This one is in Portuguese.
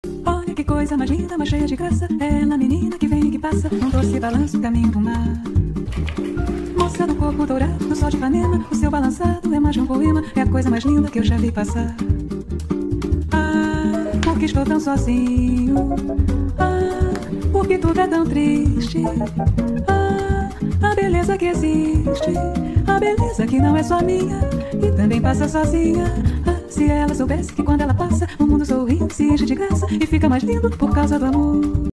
Olha que coisa mais linda, mais cheia de graça. É ela, menina que vem e que passa num doce balanço, caminho do mar. Moça do corpo dourado, no sol de Ipanema, o seu balançado é mais de um poema. É a coisa mais linda que eu já vi passar. Ah, por que estou tão sozinho? Ah, por que tudo é tão triste? Ah, a beleza que existe, a beleza que não é só minha e também passa sozinha. Ah, se ela soubesse que quando ela passa o mundo sorri, se enche de graça e fica mais lindo por causa do amor.